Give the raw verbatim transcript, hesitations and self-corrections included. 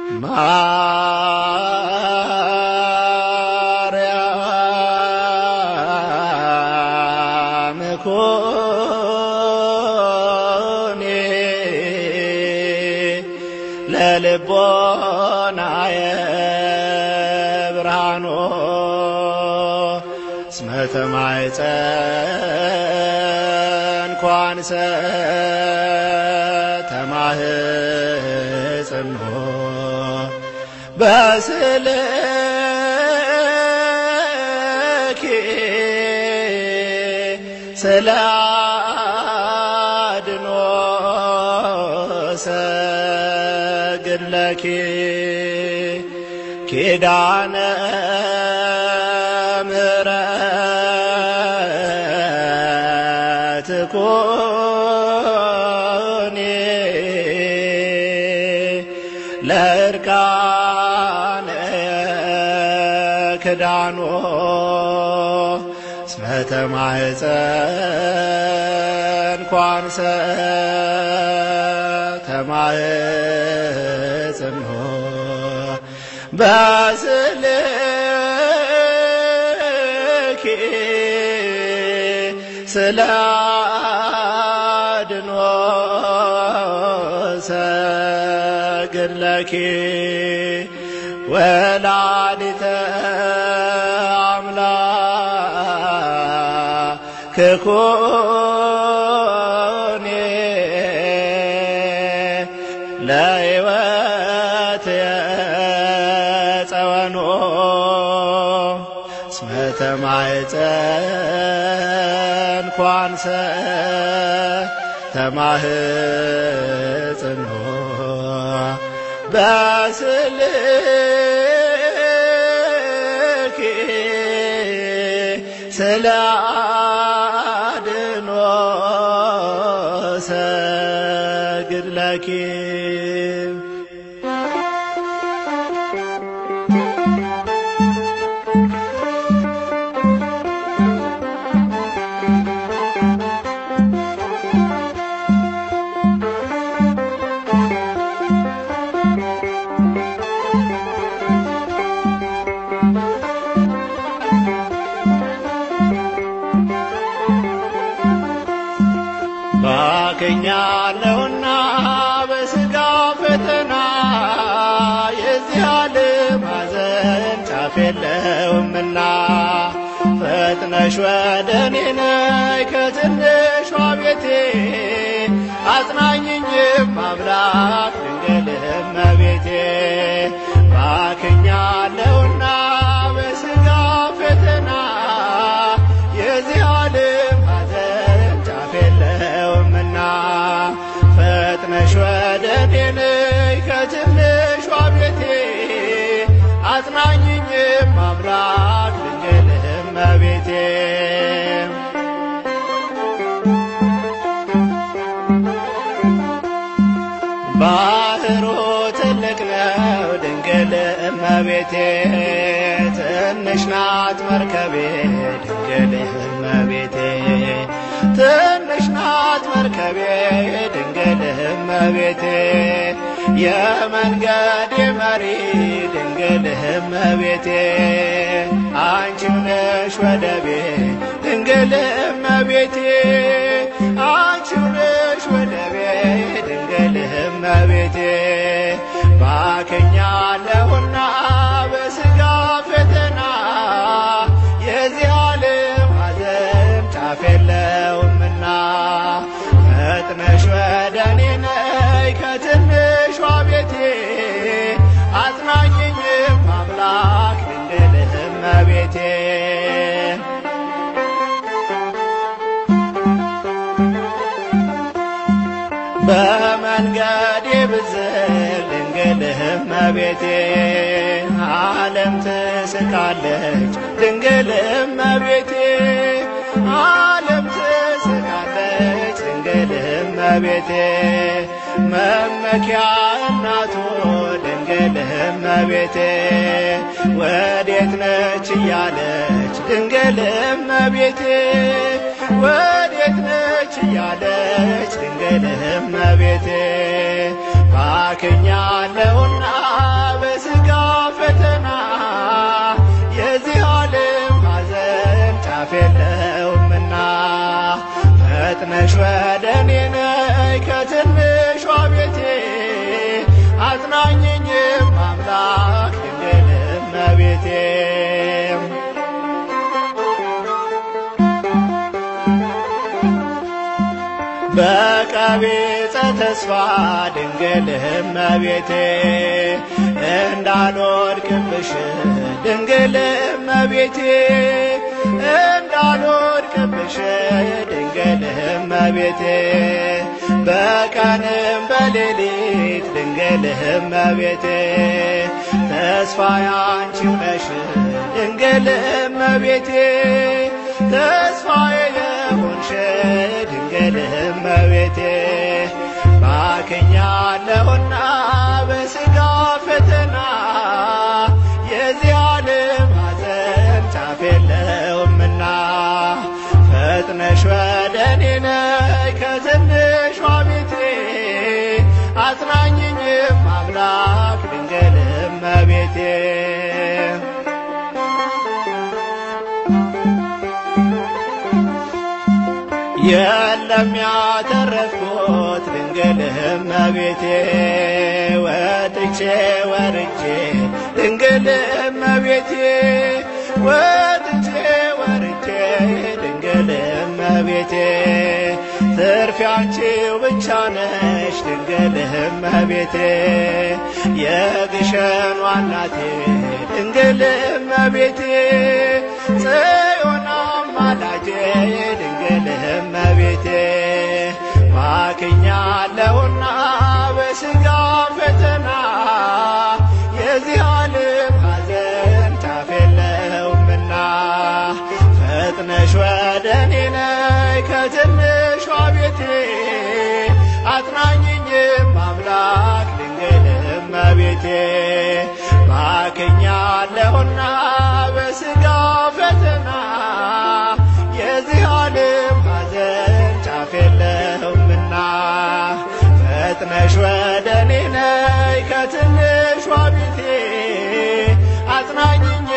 ማርያም ኮኔ ለልቦናየ ብርሃኖ እስመ ተማኅፀን ኳንሰ ተማኅፀኖ በስልኪ ስለ አድኖ ሰግድ ለኪ ኪዳነ ምሕረት ኮኔ ለእርቃነ ክዳኖ እስመ ተማኅፀን ኳንሰ ተማኅፀኖ በስልኪ ስለ አድኖ ሰግድ ለኪ ወላዲተ አምላክ ኮኔ ለሕይወት የጸወኖ እስመ ተማኅፀን ኳንሰ ተማኅፀኖ በስልኪ ስለ አድኖ ሰግድ ለኪ ባከኛለሁና በሥጋ ፈተና የዚህ ዓለም ሐዘን ጫፍ የለውምና ፈጥነሽ ወደ እኔ ነይ ከትንሿ ቤቴ አጽናኝኝም አምላክ ድንግል እመቤቴ ባከኛለሁና በሥጋ ፈተና የዚህ ዓለም ሐዘን ጫፍ የለውምና ፈጥነሽ ወደ እኔ ነይ ከትንሿ ቤቴ አጽናኝኝም አምላክ ድንግል እመቤቴ ባህሩ ትልቅ ነው ድንግል እመቤቴ ትንሽ ናት መርከቤ ድንግል እመቤቴ ትንሽ ናት መርከቤ ድንግል እመቤቴ የመንገዴ መሪ ድንግል እመቤቴ አንቺው ነሽ ወደቤ ድንግል እመቤቴ አንቺው ነሽ ወደቤ ድንግል እመቤቴ ባከኛለሁና በሥጋ ፈተና የዚህ ዓለም ሐዘን ጫፍ የለውምና ፈጥነሽ ወደ እኔ ነይ ከትንሿ ቤቴ አጽናኝኝም አምላክ ድንግል እመቤቴ በመንገዴ ብዝል ድንግል እመቤቴ ዓለም ትስቃለች ድንግል እመቤቴ ዓለም ትስቃለች ድንግል እመቤቴ መመኪያ እናቱ ድንግል እመቤቴ ወዴት ነች እያለች ድንግል እመቤቴ ወዴት ነች እያለች ድንግል እመቤቴ ባክኛለሁና በሥጋ ፈተና የዚህ ዓለም ሐዘን ጫፍ የለውምና ፈጥነሽ ወደ እኔ ነይ ከትንሿ ቤቴ አጽናኝኝም አምላክ ድንግል እመቤቴ በቀቢጸ ተስፋ ድንግል እመቤቴ እንዳልወድቅብሽ ድንግል እመቤቴ እንዳልወድቅብሽ ድንግል እመቤቴ በቀንም በሌሊት ድንግል እመቤቴ ተስፋዬ አንቺው ነሽ ድንግል እመቤቴ ተስፋዬ የሆንሽ ድንግል እመቤቴ ባክኛለሁና በሥጋ ፈተና የዚህ ዓለም ሐዘን ጫፍ የለውምና ፈጥነሽ ወደ እኔ ነይ ከትንሿ ቤቴ አጽናኝኝም አምላክ ድንግል እመቤቴ የለም ያተረፍኩት ድንግል እመቤቴ ወጥቼ ወርጄ ድንግል እመቤቴ ወጥቼ ወርጄ ድንግል እመቤቴ ትርፌ አንቺው ብቻ ነሽ ድንግል እመቤቴ የግሸኗ እናቴ ድንግል እመቤቴ ጽዮን አማላጄ ድንግል እመቤቴ ባክኛለሁና በሥጋ ፈተና የዚህ ዓለም ሐዘን ጫፍ የለውምና ፈጥነሽ ወደ እኔ ነይ ከትንሿ ቤቴ አጽናኝኝም አምላክ ድንግል እመቤቴ ባክኛለሁና በሥጋ ፈተና የዚህ ዓለም ሐዘን ጫፍ የለውምና ፈጥነሽ ወደ እኔ ነይ ከትንሿ ቤቴ አጽናኝኝ